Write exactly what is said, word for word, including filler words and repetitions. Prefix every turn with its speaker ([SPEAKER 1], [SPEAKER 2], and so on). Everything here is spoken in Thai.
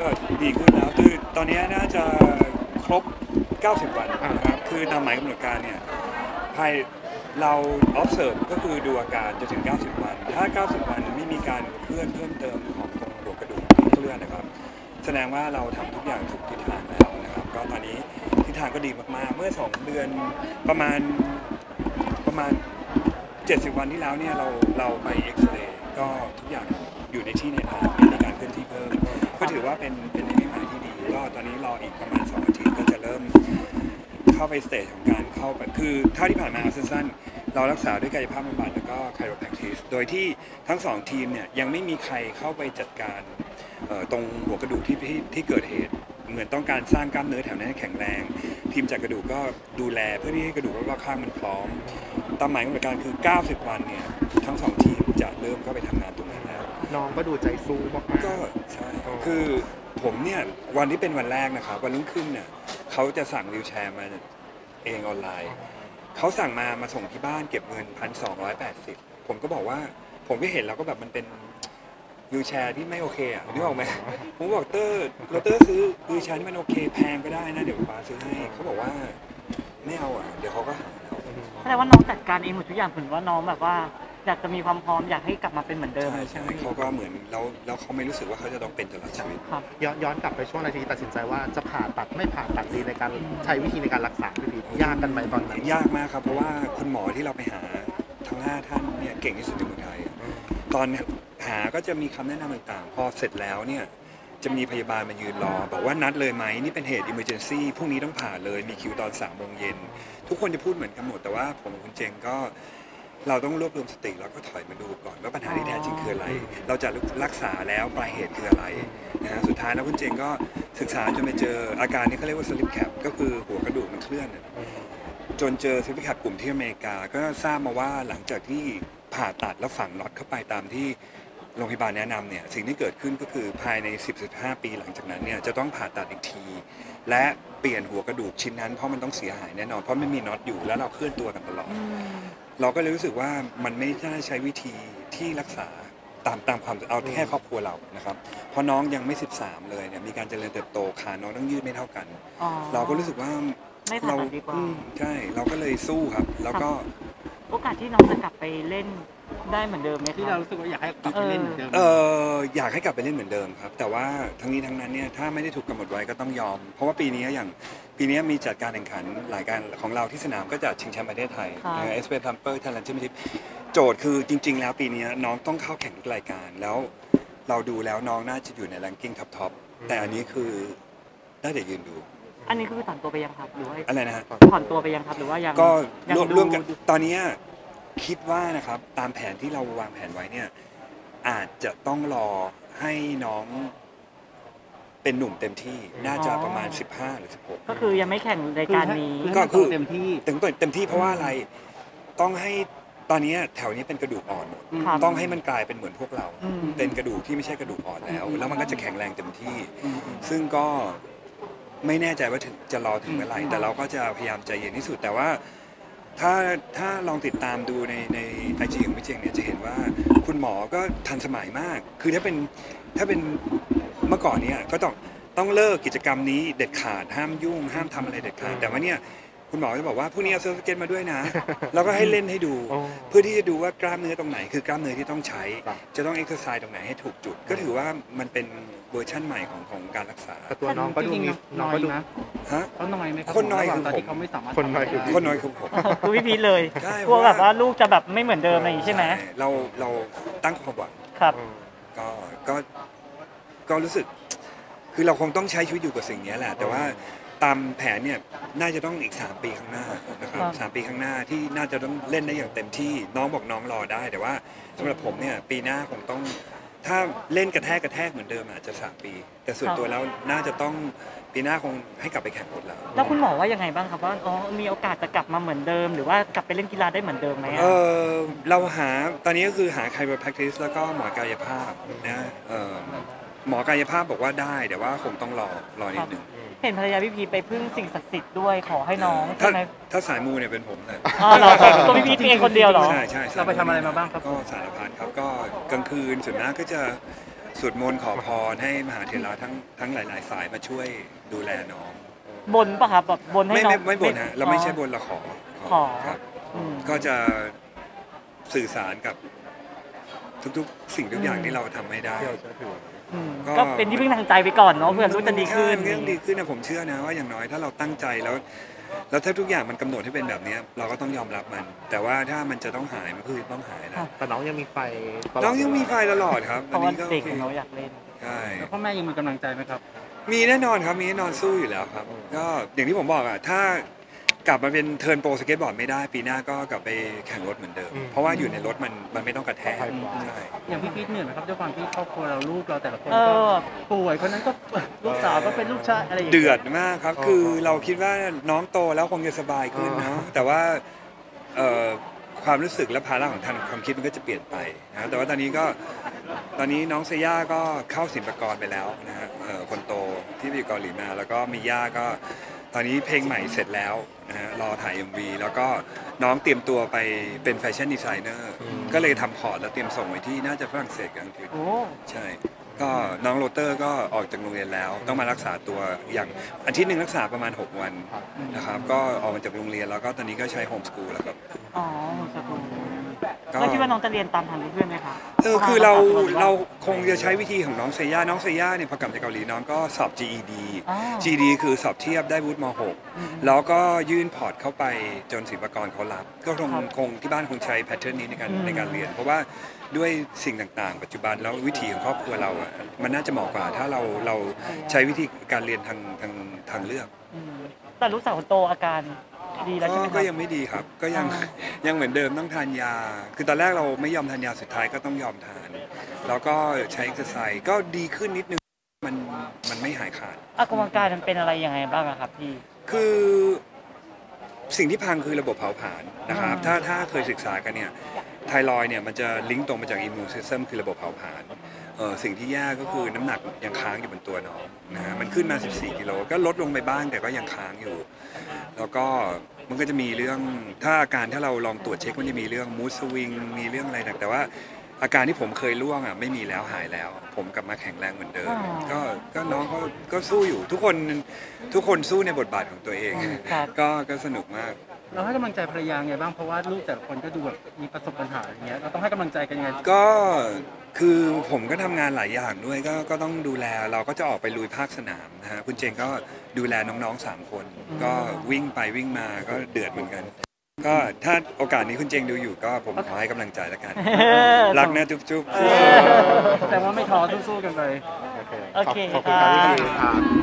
[SPEAKER 1] ดีขึ้นแล้วคือตอนนี้น่าจะครบเก้าสิบวันนะครับคือตามหมายกำหนดการเนี่ยภายเรา observe ก็คือดูอาการจะถึงเก้าสิบวันถ้าเก้าสิบวันไม่มีการเคลื่อนเพิ่มเติมของตรงหัวกระดูกที่เคลื่อนนะครับแสดงว่าเราทำทุกอย่างถูกทิศทางแล้วนะครับก็ตอนนี้ทิศทางก็ดีมากๆเมื่อสองเดือนประมาณประมาณเจ็ดสิบวันที่แล้วเนี่ยเราเราไปเอ็กซเรย์ก็ทุกอย่างอยู่ในที่ในทางไม่มีการเคลื่อนที่เพิ่มก็ถือว่าเป็นเป็นนิมิตหมายที่ดีก็ตอนนี้รออีกประมาณสองอาทิตย์ก็จะเริ่มเข้าไปสเตจของการเข้าไปคือเท่าที่ผ่านมาสั้นๆเรารักษาด้วยกายภาพบำบัดแล้วก็ไคโรแพคทิสโดยที่ทั้งสองทีมเนี่ยยังไม่มีใครเข้าไปจัดการตรงหัวกระดูกที่ที่ที่เกิดเหตุเหมือนต้องการสร้างกล้ามเนื้อแถวนั้นให้แข็งแรงทีมจัดกระดูกก็ดูแลเพื่อที่ให้กระดูกรอบๆข้างมันพร้อมตามหมายกำหนดการคือเก้าสิบวันเนี่ยทั้งสองทีมจะเริ่มเข้าไปทำงานตรงนั้นแล้ว
[SPEAKER 2] น้องก็ดูใจสู้มาก
[SPEAKER 1] ๆก็ใช่คือผมเนี่ยวันที่เป็นวันแรกนะครับวันรุ่งขึ้นเนี่ยเขาจะสั่งวีลแชร์มาเองออนไลน์เขาสั่งมามาส่งที่บ้านเก็บเงินพันสองร้อยแปดสิบผมก็บอกว่าผมก็เห็นแล้วก็แบบมันเป็นวีลแชร์ที่ไม่โอเคอ่ะนึกออกไหมผมบอกเตอร์เราเตอร์ซื้อวีลแชร์ที่มันโอเคแพงก็ได้นะเดี๋ยวป้าซื้อให้เขาบอกว่าไม่เอาอ่ะเดี๋ยวเขาก็หาแล้ว
[SPEAKER 3] แสดงว่าน้องจัดการเองหมดทุกอย่างเหมือนว่าน้องแบบว่าอยากจะมีความพร้อมอยากให้กลับมาเป็นเหมือนเดิม
[SPEAKER 1] ใช่ใช่เขาก็เหมือนแล้วแล้วเขาไม่รู้สึกว่าเขาจะต้องเป็นตลอดชีวิต
[SPEAKER 2] ย้อนย้อนกลับไปช่วงนาทีตัดสินใจว่าจะผ่าตัดไม่ผ่าตัดดีในการใช้วิธีในการรักษาพี่ยากกันไหมตอนนั้น
[SPEAKER 1] ยากมากครับเพราะว่าคุณหมอที่เราไปหาทั้งห้าท่านเนี่ยเก่งที่สุดในเมืองไทยตอนหาก็จะมีคำแนะนำต่างๆพอเสร็จแล้วเนี่ยจะมีพยาบาลมายืนรอบอกว่านัดเลยไหมนี่เป็นเหตุ emergency พรุ่งนี้ต้องผ่าเลยมีคิวตอนสามโมงเย็นทุกคนจะพูดเหมือนกันหมดแต่ว่าผมกับคุณเจงก็เราต้องรวบรวมสติแล้วก็ถอยมาดูก่อนว่าปัญหาที่แท้จริงคืออะไรเราจะรักษาแล้วปลายเหตุคืออะไรนะฮะสุดท้ายแล้วคุณเจงก็ศึกษาจนไปเจออาการนี้เขาเรียกว่า slip cap ก็คือหัวกระดูกมันเคลื่อนจนเจอ slip cap กลุ่มที่อเมริกาก็ทราบมาว่าหลังจากที่ผ่าตัดแล้วฝังน็อตเข้าไปตามที่โรงพยาบาลแนะนำเนี่ยสิ่งที่เกิดขึ้นก็คือภายใน สิบถึงสิบห้า ปีหลังจากนั้นเนี่ยจะต้องผ่าตัดอีกทีและเปลี่ยนหัวกระดูกชิ้นนั้นเพราะมันต้องเสียหายแน่นอนเพราะไม่มีน็อตอยู่แล้วเราเคลื่อนตัวกันตลอดเราก็เลยรู้สึกว่ามันไม่ได้ใช้วิธีที่รักษาตามตามความเอาแค่ครอบครัวเรานะครับเพราะน้องยังไม่สิบสามเลยเนี่ยมีการเจริญเติบโตขาน้องต้องยืดไม่เท่ากันเราก็รู้สึกว่า
[SPEAKER 3] เรา
[SPEAKER 1] ใช่เราก็เลยสู้ครับแล้วก็
[SPEAKER 3] โอกาสที่น้องจะกลับไปเล่นได้เหมือนเดิมไหม
[SPEAKER 2] ที่เรารู้สึกว่าอยากให้กลับไปเล่นเหมือนเดิม
[SPEAKER 1] เอออยากให้กลับไปเล่นเหมือนเดิมครับแต่ว่าทั้งนี้ทั้งนั้นเนี่ยถ้าไม่ได้ถูกกำหนดไว้ก็ต้องยอมเพราะว่าปีนี้อย่างปีนี้มีจัดการแข่งขันหลายการของเราที่สนามก็จะชิงแชมป์ประเทศไทยเอสเปทัมเปอร์ไทยแลนด์แชมเปี้ยนชิพโจทย์คือจริงๆแล้วปีนี้น้องต้องเข้าแข่งทุกรายการแล้วเราดูแล้วน้องน่าจะอยู่ในแรงกิ้งท็อปๆแต่อันนี้คือได้แต่ยืนดู
[SPEAKER 3] อันนี้คือถอนตัวไปยังครับหรือว่า
[SPEAKER 1] อะไรนะฮะ
[SPEAKER 3] ถอนตัวไปยังครับหรือว่ายัง
[SPEAKER 1] ก็ร่วมกันตอนนี้คิดว่านะครับตามแผนที่เราวางแผนไว้เนี่ยอาจจะต้องรอให้น้องเป็นหนุ่มเต็มที่น่าจะประมาณสิบห้าหรือสิบหก
[SPEAKER 3] ก็คือยังไม่แข่งรายการนี้
[SPEAKER 1] ก็คือเต็มที่เต็มเต็มที่เพราะว่าอะไรต้องให้ตอนนี้แถวนี้เป็นกระดูกอ่อนหมดต้องให้มันกลายเป็นเหมือนพวกเราเป็นกระดูกที่ไม่ใช่กระดูกอ่อนแล้วแล้วมันก็จะแข็งแรงเต็มที่ซึ่งก็ไม่แน่ใจว่าจะรอถึงเมื่อไหร่แต่เราก็จะพยายามใจเย็นที่สุดแต่ว่าถ้าถ้าลองติดตามดูในในไอจีของพี่เจงเนี่ยจะเห็นว่าคุณหมอก็ทันสมัยมากคือถ้าเป็นถ้าเป็นเมื่อก่อนเนี่ยก็ต้องต้องเลิกกิจกรรมนี้เด็ดขาดห้ามยุ่งห้ามทำอะไรเด็ดขาดแต่ว่าเนี่ยคุณหมอจะบอกว่าพรุ่งนี้เอาเซิร์ฟสเก็ตมาด้วยนะแล้วก็ให้เล่นให้ดูเพื่อที่จะดูว่ากล้ามเนื้อตรงไหนคือกล้ามเนื้อที่ต้องใช้จะต้องเอ็กซ์เซอร์ไซส์ตรงไหนให้ถูกจุดก็ถือว่ามันเป็นเวอร์ชั่นใหม่ของของการรักษา
[SPEAKER 2] ตัวน้องก็ดูน้องก็ดู
[SPEAKER 1] ฮะ
[SPEAKER 3] เขาน้อยไหม
[SPEAKER 1] คนน้อยคือผม
[SPEAKER 2] คนน้อยคือ
[SPEAKER 1] คนน้อยคือผม
[SPEAKER 3] คือพี่พีเลยกลัวแบบว่าลูกจะแบบไม่เหมือนเดิมอะไรอย่างนี้ใช่ไหม
[SPEAKER 1] เราเราตั้งความหวัง
[SPEAKER 3] ครับ
[SPEAKER 1] ก็ก็ก็รู้สึกคือเราคงต้องใช้ชีวิตอยู่กับสิ่งนี้แหละแต่ว่าตามแผนเนี่ยน่าจะต้องอีกสามปีข้างหน้านะครับสามปีข้างหน้าที่น่าจะต้องเล่นได้อย่างเต็มที่น้องบอกน้องรอได้แต่ว่าสำหรับผมเนี่ยปีหน้าคงต้องถ้าเล่นกระแทกกระแทกเหมือนเดิมอาจจะสามปีแต่ส่วนตัวแล้วน่าจะต้องปีหน้าคงให้กลับไปแข่งหมดแล้ว
[SPEAKER 3] แล้วคุณหมอว่ายังไงบ้างครับว่าอ๋อมีโอกาสจะกลับมาเหมือนเดิมหรือว่ากลับไปเล่นกีฬาได้เหมือนเดิมไหม
[SPEAKER 1] เออเราหาตอนนี้ก็คือหาไคโรแพคทิสแล้วก็หมอกายภาพนะเออหมอกายภาพบอกว่าได้แต่ว่าคงต้องรอรอนิดนึง
[SPEAKER 3] เห็นภรรยาพี่พีไปพึ่งสิ่งศักดิ์สิทธิ์ด้วยขอให้น้อง
[SPEAKER 1] ใช่ไหมถ้าสายมูเนี่ยเป็นผมเลย
[SPEAKER 3] อ๋อเหรอตัวพี่พีเองคนเดียวเหรอ
[SPEAKER 1] ใช่ใช่
[SPEAKER 3] เราไปทำอะไรมาบ้างครับ
[SPEAKER 1] ก็สารพัดครับก็กลางคืนส่วนมากก็จะสวดมนต์ขอพรให้มหาเถระทั้งทั้งหลาย ๆ สายมาช่วยดูแลน้อง
[SPEAKER 3] บนปะครับแบบบนให้
[SPEAKER 1] ไม่
[SPEAKER 3] น้อ
[SPEAKER 1] ไม่
[SPEAKER 3] ง
[SPEAKER 1] ไม่บ่นฮะเราไม่ใช่บนเราขอ
[SPEAKER 3] ขอ
[SPEAKER 1] ครับ
[SPEAKER 3] อืม
[SPEAKER 1] ก็จะสื่อสารกับทุกๆ สิ่งทุกอย่าง
[SPEAKER 3] อืม
[SPEAKER 1] ที่เราทำไม่ได้
[SPEAKER 2] ที่เราเชื่อถือ
[SPEAKER 3] อืม
[SPEAKER 1] ก็
[SPEAKER 3] ก็เป็นที่พึ่งทางใจไปก่อนเนาะเพื่อรู้จะดีขึ้น
[SPEAKER 1] ใช่เรื่องดีขึ้นนะผมเชื่อนะว่าอย่างน้อยถ้าเราตั้งใจแล้ว แล้วถ้าทุกอย่างมันกำหนดให้เป็นแบบเนี้ยเราก็ต้องยอมรับมัน แต่ว่าถ้ามันจะต้องหายมันคือต้องหายแล้
[SPEAKER 3] ครั
[SPEAKER 1] ว
[SPEAKER 3] บ
[SPEAKER 2] แต่น้องยังมีไฟตลด
[SPEAKER 1] น้องยังมีไฟตลอดครับ
[SPEAKER 3] เพราะว่า
[SPEAKER 1] อันนี้ก็
[SPEAKER 3] เด็ก
[SPEAKER 1] โอเค
[SPEAKER 3] เขาอยากเล่น
[SPEAKER 1] ใช่
[SPEAKER 4] แล้วพ่อแม่ยังมีกำลังใจไหมครับ
[SPEAKER 1] มีแน่นอนครับมีแน่นอนสู้อยู่แล้วครับ ก็อย่างที่ผมบอกอ่ะถ้ากลับมาเป็นเทิร์นโปรสเก็ตบอร์ดไม่ได้ปีหน้าก็กลับไปแข่งรถเหมือนเดิม เพราะว่าอยู่ในรถมันมันไม่ต้องกระแทกใช่
[SPEAKER 4] อย่างพี่พีทเหนื่อยไหมครับด้วยความที่ครอบครัวเราลูกเราแต่ละคน
[SPEAKER 3] เอ
[SPEAKER 4] ก็
[SPEAKER 3] อ
[SPEAKER 4] ป่วยคนนั้นก็ลูกสาวก็เป็นลูกชายอะไรอย่าง
[SPEAKER 1] เดื
[SPEAKER 4] เงี้ย
[SPEAKER 1] อดมากครับ คือเราคิดว่าน้องโตแล้วคงจะสบายขึ้นเนาะแต่ว่าเอ่อความรู้สึกและภาระของทางความคิดมันก็จะเปลี่ยนไปนะแต่ว่าตอนนี้ก็ตอนนี้น้องเซย่าก็เข้าศิลปากรไปแล้วนะฮะเอ่อคนโตที่ไปอยู่เกาหลีมา แล้วก็มีย่าก็ตอนนี้เพลงใหม่เสร็จแล้วนะฮะรอถ่าย เอ็ม วี แล้วก็น้องเตรียมตัวไปเป็นแฟชั่นดีไซเนอร์ก็เลยทำพอร์ตแล้วเตรียมส่งไว้ที่น่าจะฝรั่งเศสกับอังกฤษ
[SPEAKER 3] โอ้
[SPEAKER 1] ใช่ ก็น้องโรเตอร์ก็ออกจากโรงเรียนแล้ว ต้องมารักษาตัวอย่างอาทิตย์หนึ่งรักษาประมาณ หก วันนะครับ ก็ออกมาจากโรงเรียนแล้วก็ตอนนี้ก็ใช้โฮมสกูลแล้วครับ
[SPEAKER 3] อ๋อสกูล
[SPEAKER 1] ก็
[SPEAKER 3] แล้วคิดว่าน้องจะเรียนตามทันเพื่อนไหมคะ
[SPEAKER 1] เออคือเราเราคงจะใช้วิธีของน้องเซย่า น้องเซย่าเนี่ยพอกลับจากเกาหลีน้องก็สอบ จี อี ดี
[SPEAKER 3] อ๋อ
[SPEAKER 1] จี อี ดี คือสอบเทียบได้วุฒิม หก แล้วก็ยื่นพอร์ตเข้าไปจนศิลปากรเขารับ ก็คง
[SPEAKER 3] ครับ
[SPEAKER 1] คงที่บ้านคงใช้แพทเทิร์นนี้ในการ
[SPEAKER 3] อืม
[SPEAKER 1] ในการเรียน เพราะว่าด้วยสิ่งต่างๆ ปัจจุบันแล้ววิถีของครอบครัวเราอ่ะมันน่าจะเหมาะกว่าถ้าเราเราใช้วิธีการเรียนทางทางทางเลือก
[SPEAKER 3] อืมแต่ลูกสาวคนโตอาการดีแล้ว
[SPEAKER 1] ก็
[SPEAKER 3] ใช่ไหมค
[SPEAKER 1] ก็
[SPEAKER 3] รับ
[SPEAKER 1] ยังไม่ดีครับ ก็ยัง
[SPEAKER 3] อ่า
[SPEAKER 1] ยังเหมือนเดิมต้องทานยา คือตอนแรกเราไม่ยอมทานยาสุดท้ายก็ต้องยอมทาน แล้วก็ใช้เอ็กซ์ไซส์ก็ดีขึ้นนิดนึงมันมันไม่หายขาด
[SPEAKER 3] ออกกำลังกายมันเป็นอะไรยังไงบ้างอะครับพี่
[SPEAKER 1] คือสิ่งที่พังคือระบบเผาผลาญนะครับ
[SPEAKER 3] อ่า
[SPEAKER 1] ถ้าถ้าเคยศึกษากันเนี่ยไทรอยด์เนี่ยมันจะลิงก์ตรงมาจากอิมมูนซิสเต็มคือระบบเผาผลาญเออสิ่งที่แย่ก็คือน้ำหนักยังค้างอยู่บนตัวน้องนะฮะมันขึ้นมา สิบสี่ กิโลก็ลดลงไปบ้างแต่ก็ยังค้างอยู่ แล้วก็มันก็จะมีเรื่องถ้าอาการถ้าเราลองตรวจเช็คมันจะมีเรื่องมูดสวิงมีเรื่องอะไรต่างแต่ว่าอาการที่ผมเคยล่วงอ่ะไม่มีแล้วหายแล้ว ผมกลับมาแข็งแรงเหมือนเดิม
[SPEAKER 3] อ๋อ
[SPEAKER 1] ก็ก็น้องก็ก็สู้อยู่ทุกคนทุกคนสู้ในบทบาทของตัวเอง
[SPEAKER 3] ครับ
[SPEAKER 1] ก็ก็สนุกมาก
[SPEAKER 4] เราให้กำลังใจภรรยาไงบ้างเพราะว่าลูกแต่ละคนก็ดูแบบมีประสบปัญหาอย่างเงี้ยเราต้องให้กำลังใจกันยังไง
[SPEAKER 1] ก็คือผมก็ทำงานหลายอย่างด้วยก็ก็ต้องดูแลเราก็จะออกไปลุยภาคสนามนะฮะคุณเจงก็ดูแลน้องๆสามคน ก็วิ่งไปวิ่งมาก็เดือดเหมือนกัน ก็ถ้าโอกาสนี้คุณเจงดูอยู่ก็ผมขอให้กำลังใจแล้วกัน รักนะจุ๊บจุ๊บ
[SPEAKER 4] แต่ว่าไม่ท้อสู้ๆกันไป
[SPEAKER 2] โอเค
[SPEAKER 3] โอเค
[SPEAKER 2] ขอบคุณครับพี่
[SPEAKER 3] ครับ
[SPEAKER 2] พีครับ